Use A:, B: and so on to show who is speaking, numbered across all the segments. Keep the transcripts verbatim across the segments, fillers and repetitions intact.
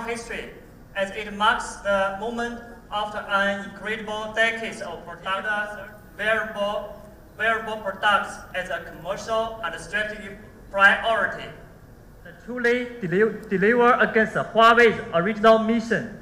A: history, as it marks the moment after an incredible decades of product wearable, wearable products as a commercial and strategic priority.
B: To truly deli deliver against Huawei's original mission.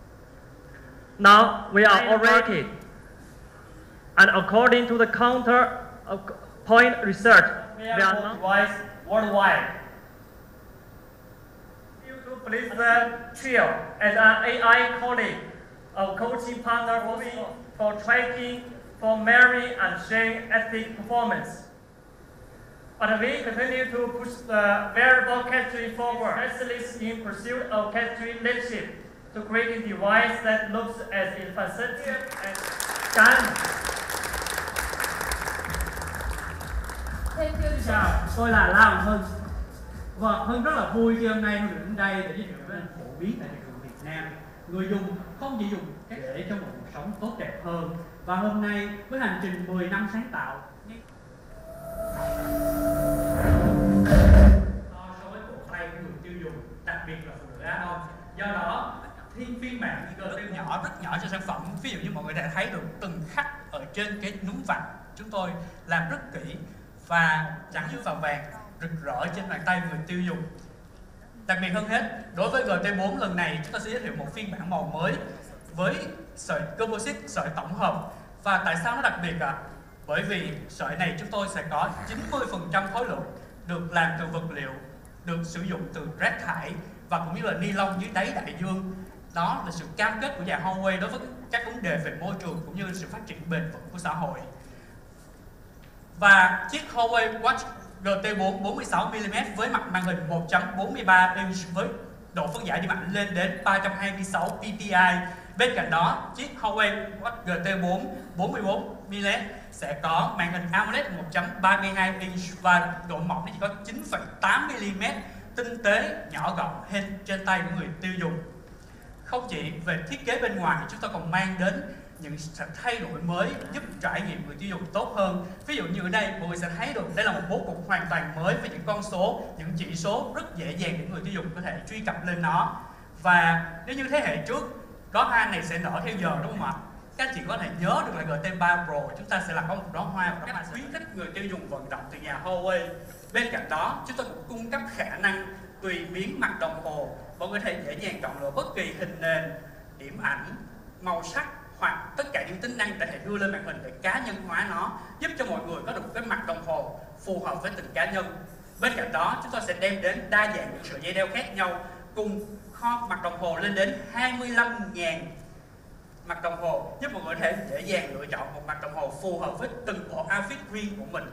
B: Now we are already, and according to the counterpoint research, we are not
A: device worldwide. Due to Blizzard Trio as an A I colleague, a coaching partner for me for tracking, for measuring and sharing athletic performance. But we continue to push the wearable category forward, especially in pursuit of category leadership, to create a device that looks as insensitive as gun.
C: Chào, tôi là La Hồng Hưng. Và Hưng rất là vui khi hôm nay Hưng được đến đây để giới thiệu với anh phổ biến tại thị trường Việt Nam. Người dùng không chỉ dùng các để cho một cuộc sống tốt đẹp hơn. Và hôm nay với hành trình mười năm sáng tạo so với cổ tay của người tiêu dùng, đặc biệt là phụ nữ Á Đông. Do đó, thiên phiên bản
D: rất nhỏ, rất nhỏ cho sản phẩm. Ví dụ như mọi người đã thấy được từng khắc ở trên cái núm vặn, chúng tôi làm rất kỹ và trắng và vàng rực rỡ trên bàn tay người tiêu dùng. Đặc biệt hơn hết, đối với G T bốn lần này chúng ta sẽ giới thiệu một phiên bản màu mới với sợi composite, sợi tổng hợp. Và tại sao nó đặc biệt ạ? À? Bởi vì sợi này chúng tôi sẽ có chín mươi phần trăm khối lượng được làm từ vật liệu được sử dụng từ rác thải và cũng như là ni lông dưới đáy đại dương. Đó là sự cam kết của nhà Huawei đối với các vấn đề về môi trường cũng như sự phát triển bền vững của xã hội. Và chiếc Huawei Watch G T bốn bốn mươi sáu mi li mét với mặt màn hình một chấm bốn mươi ba inch với độ phân giải điểm ảnh lên đến ba trăm hai mươi sáu p p i. Bên cạnh đó, chiếc Huawei Watch G T bốn bốn mươi bốn mi li mét sẽ có màn hình AMOLED một chấm ba mươi hai inch và độ mỏng chỉ có chín phẩy tám mi li mét, tinh tế, nhỏ gọn, hên trên tay của người tiêu dùng. Không chỉ về thiết kế bên ngoài, chúng ta còn mang đến những sự thay đổi mới giúp trải nghiệm người tiêu dùng tốt hơn. Ví dụ như ở đây, mọi người sẽ thấy được đây là một bố cục hoàn toàn mới với những con số, những chỉ số rất dễ dàng để người tiêu dùng có thể truy cập lên nó. Và nếu như thế hệ trước, có hoa này sẽ nở theo giờ đúng không ạ? Các anh chị có thể nhớ được là G T ba Pro chúng ta sẽ là có một đóa hoa và các bạn khuyến khích người tiêu dùng vận động từ nhà Huawei. Bên cạnh đó, chúng ta cũng cung cấp khả năng tùy biến mặt đồng hồ. Mọi người có thể dễ dàng chọn lựa bất kỳ hình nền, điểm ảnh, màu sắc hoặc tất cả những tính năng để thể đưa lên màn hình để cá nhân hóa nó, giúp cho mọi người có được một cái mặt đồng hồ phù hợp với từng cá nhân. Bên cạnh đó, chúng tôi sẽ đem đến đa dạng những sợi dây đeo khác nhau cùng kho mặt đồng hồ lên đến hai mươi lăm nghìn mặt đồng hồ, giúp mọi người có thể dễ dàng lựa chọn một mặt đồng hồ phù hợp với từng bộ outfit riêng của mình.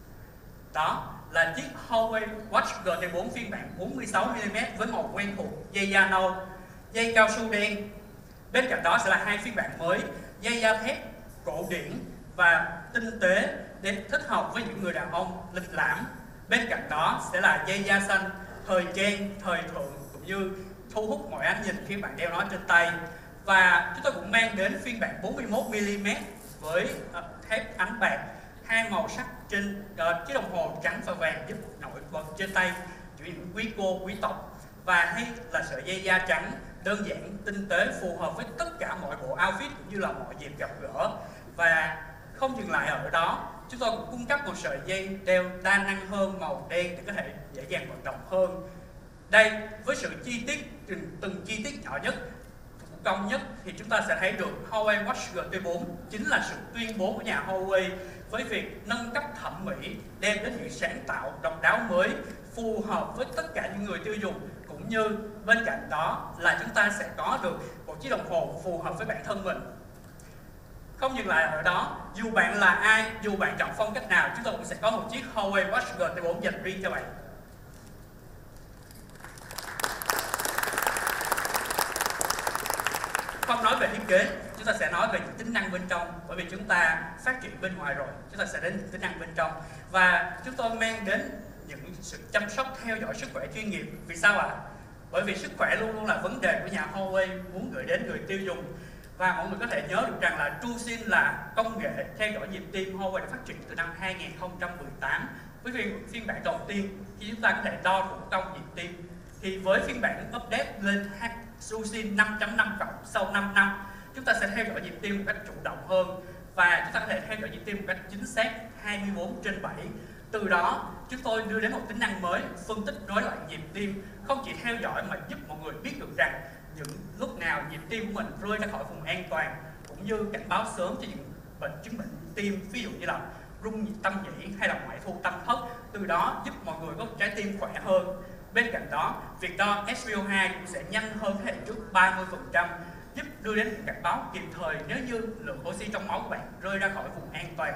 D: Đó là chiếc Huawei Watch G T bốn phiên bản bốn mươi sáu mi li mét với màu quen thuộc, dây da nâu, dây cao su đen. Bên cạnh đó sẽ là hai phiên bản mới, dây da thép, cổ điển và tinh tế để thích hợp với những người đàn ông lịch lãm. Bên cạnh đó sẽ là dây da xanh, thời trang, thời thượng cũng như thu hút mọi ánh nhìn khi bạn đeo nó trên tay. Và chúng tôi cũng mang đến phiên bản bốn mươi mốt mi li mét với thép ánh bạc, hai màu sắc trên uh, chiếc đồng hồ trắng và vàng giúp nổi bật trên tay cho những quý cô, quý tộc. Và hay là sợi dây da trắng đơn giản, tinh tế, phù hợp với tất cả mọi bộ outfit cũng như là mọi dịp gặp gỡ. Và không dừng lại ở đó, chúng tôi cũng cung cấp một sợi dây đeo đa năng hơn màu đen để có thể dễ dàng vận động hơn. Đây, với sự chi tiết, từng, từng chi tiết nhỏ nhất, thủ công nhất thì chúng ta sẽ thấy được Huawei Watch G T bốn chính là sự tuyên bố của nhà Huawei với việc nâng cấp thẩm mỹ, đem đến những sáng tạo độc đáo mới, phù hợp với tất cả những người tiêu dùng, cũng như bên cạnh đó là chúng ta sẽ có được một chiếc đồng hồ phù hợp với bản thân mình. Không dừng lại ở đó, dù bạn là ai, dù bạn chọn phong cách nào, chúng tôi cũng sẽ có một chiếc Huawei Watch G T bốn dành riêng cho bạn. Không nói về thiết kế, chúng ta sẽ nói về những tính năng bên trong, bởi vì chúng ta phát triển bên ngoài rồi, chúng ta sẽ đến những tính năng bên trong. Và chúng tôi mang đến những sự chăm sóc theo dõi sức khỏe chuyên nghiệp. Vì sao ạ? À? Bởi vì sức khỏe luôn luôn là vấn đề của nhà Huawei muốn gửi đến người tiêu dùng. Và mọi người có thể nhớ được rằng là TrueSync là công nghệ theo dõi nhịp tim Huawei đã phát triển từ năm hai nghìn không trăm mười tám. Với phiên, phiên bản đầu tiên khi chúng ta có thể đo thủ công nhịp tim, thì với phiên bản update lên Susin năm chấm năm cộng sau năm năm. Chúng ta sẽ theo dõi nhịp tim một cách chủ động hơn và chúng ta có thể theo dõi nhịp tim một cách chính xác hai mươi bốn trên bảy. Từ đó, chúng tôi đưa đến một tính năng mới, phân tích rối loạn nhịp tim, không chỉ theo dõi mà giúp mọi người biết được rằng những lúc nào nhịp tim của mình rơi ra khỏi vùng an toàn, cũng như cảnh báo sớm cho những bệnh chứng bệnh tim, ví dụ như là rung nhịp tâm nhĩ hay là ngoại thu tâm thất, từ đó giúp mọi người có trái tim khỏe hơn. Bên cạnh đó, việc đo ét pê o hai cũng sẽ nhanh hơn thế hệ trước ba mươi phần trăm, giúp đưa đến những cảnh báo kịp thời nếu như lượng oxy trong máu của bạn rơi ra khỏi vùng an toàn.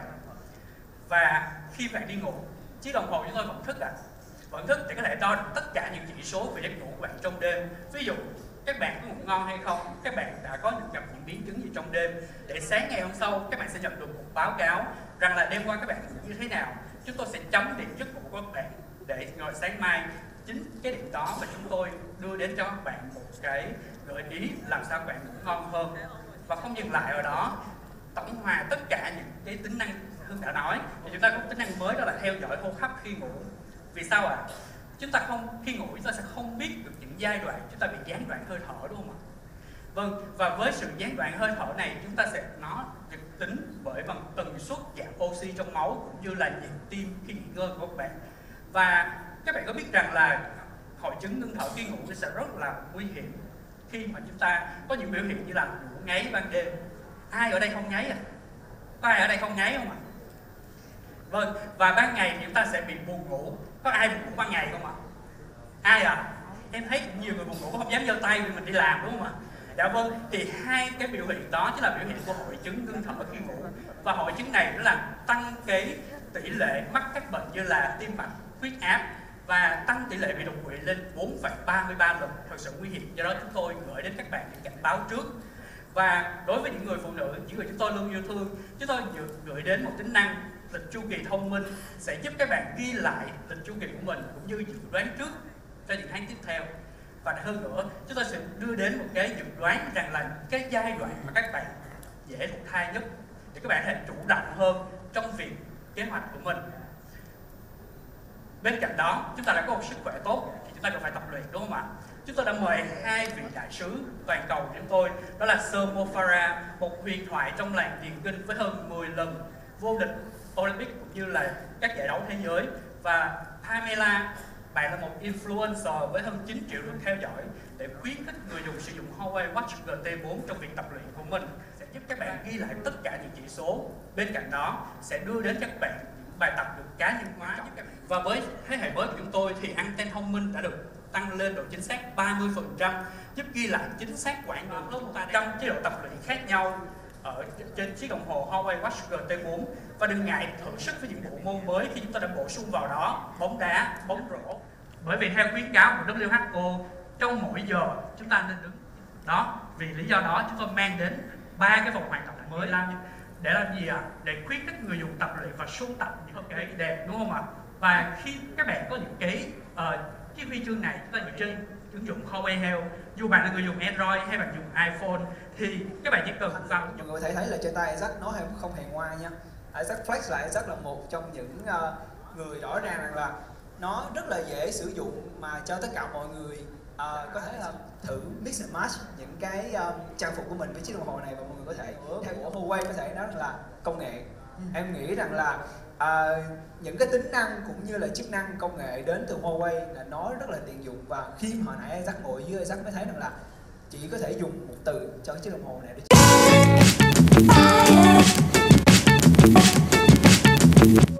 D: Và khi bạn đi ngủ, chiếc đồng hồ chúng tôi vẫn thức ạ. À. Vẫn thức để có thể đo được tất cả những chỉ số về giấc ngủ của bạn trong đêm. Ví dụ, các bạn có ngủ ngon hay không, các bạn đã có những gặp những biến chứng gì trong đêm, để sáng ngày hôm sau các bạn sẽ nhận được một báo cáo rằng là đêm qua các bạn ngủ như thế nào. Chúng tôi sẽ chấm điểm giấc ngủ của các bạn để rồi sáng mai chính cái điểm đó mà chúng tôi đưa đến cho các bạn một cái gợi ý làm sao các bạn ngủ ngon hơn. Và không dừng lại ở đó, tổng hòa tất cả những cái tính năng Hương đã nói, thì chúng ta có một tính năng mới, đó là theo dõi hô hấp khi ngủ. Vì sao ạ? À? Chúng ta không khi ngủ chúng ta sẽ không biết được những giai đoạn chúng ta bị gián đoạn hơi thở, đúng không ạ? Vâng, và với sự gián đoạn hơi thở này chúng ta sẽ nó được tính bởi bằng tần suất giảm oxy trong máu cũng như là nhịp tim khi nghỉ ngơi của các bạn. Và các bạn có biết rằng là hội chứng ngưng thở khi ngủ sẽ rất là nguy hiểm khi mà chúng ta có những biểu hiện như là ngủ ngáy ban đêm. Ai ở đây không ngáy à? Có ai ở đây không ngáy không ạ? À? Vâng, và ban ngày thì chúng ta sẽ bị buồn ngủ. Có ai buồn ngủ ban ngày không ạ? À? Ai ạ? À? Em thấy nhiều người buồn ngủ không dám giơ tay vì mình đi làm, đúng không ạ? Dạ vâng, thì hai cái biểu hiện đó chính là biểu hiện của hội chứng ngưng thở khi ngủ. Và hội chứng này nó làm tăng cái tỷ lệ mắc các bệnh như là tim mạch, huyết áp và tăng tỷ lệ bị đột quỵ lên bốn phẩy ba mươi ba lần, thật sự nguy hiểm. Do đó chúng tôi gửi đến các bạn những cảnh báo trước. Và đối với những người phụ nữ, những người chúng tôi luôn yêu thương, chúng tôi gửi đến một tính năng lịch chu kỳ thông minh sẽ giúp các bạn ghi lại lịch chu kỳ của mình cũng như dự đoán trước cho những tháng tiếp theo. Và hơn nữa, chúng tôi sẽ đưa đến một cái dự đoán rằng là cái giai đoạn mà các bạn dễ thụ thai nhất để các bạn có thể chủ động hơn trong việc kế hoạch của mình. Bên cạnh đó, chúng ta đã có một sức khỏe tốt thì chúng ta cần phải tập luyện, đúng không ạ? Chúng tôi đã mời hai vị đại sứ toàn cầu của chúng tôi, đó là Sir Mo Farah, một huyền thoại trong làng điền kinh với hơn mười lần vô địch Olympic cũng như là các giải đấu thế giới, và Pamela, bạn là một influencer với hơn chín triệu lượt theo dõi, để khuyến khích người dùng sử dụng Huawei Watch G T bốn trong việc tập luyện của mình, sẽ giúp các bạn ghi lại tất cả những chỉ số. Bên cạnh đó sẽ đưa đến cho các bạn những bài tập được cá nhân hóa. Và với thế hệ mới của chúng tôi thì anten thông minh đã được tăng lên độ chính xác ba mươi phần trăm, giúp ghi lại chính xác quãng đường của chúng ta trong chế độ tập luyện khác nhau ở trên chiếc đồng hồ Huawei Watch G T bốn. Và đừng ngại thử sức với những bộ môn mới khi chúng ta đã bổ sung vào đó bóng đá, bóng rổ. Bởi vì theo khuyến cáo của W H O, trong mỗi giờ chúng ta nên đứng đó. Vì lý do đó chúng tôi mang đến ba cái vòng hoạt động mới làm để làm gì ạ? À? Để khuyến khích người dùng tập luyện và sưu tập những cái đẹp, đúng không ạ? Và khi các bạn có những cái uh, cái huy chương này chúng ta dựa trên ứng dụng Huawei Health, dù bạn là người dùng Android hay bạn dùng iPhone, thì các bạn chỉ cần vào.
E: Mọi người có thể thấy là trên tay Isaac nó không hề ngoa nha. Isaac Flex là Isaac là một trong những uh, người rõ ràng rằng là nó rất là dễ sử dụng mà cho tất cả mọi người uh, có thể là thử mix and match những cái uh, trang phục của mình với chiếc đồng hồ này, và mọi người có thể theo của Huawei có thể nói là công nghệ. Ừ. Em nghĩ rằng là uh, những cái tính năng cũng như là chức năng công nghệ đến từ Huawei là nó rất là tiện dụng, và khi mà hồi nãy Isaac ngồi với Isaac mới thấy rằng là chỉ có thể dùng một từ cho chiếc đồng hồ này để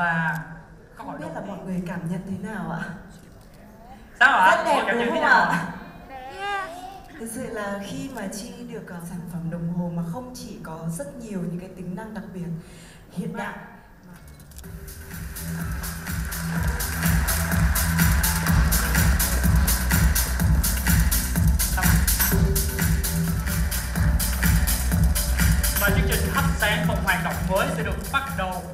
D: Và câu hỏi
F: Không biết
D: đầu
F: là
D: tiên.
F: mọi người cảm nhận thế nào ạ?
D: Sao ạ?
F: Rất đẹp
D: Mọi cảm nhận
F: đúng
D: thế
F: không
D: nào?
F: ạ? Thực sự là khi mà Chi được uh, sản phẩm đồng hồ mà không chỉ có rất nhiều những cái tính năng đặc biệt hiện đại.
D: Và chương trình thắp sáng một hoạt động mới sẽ được bắt đầu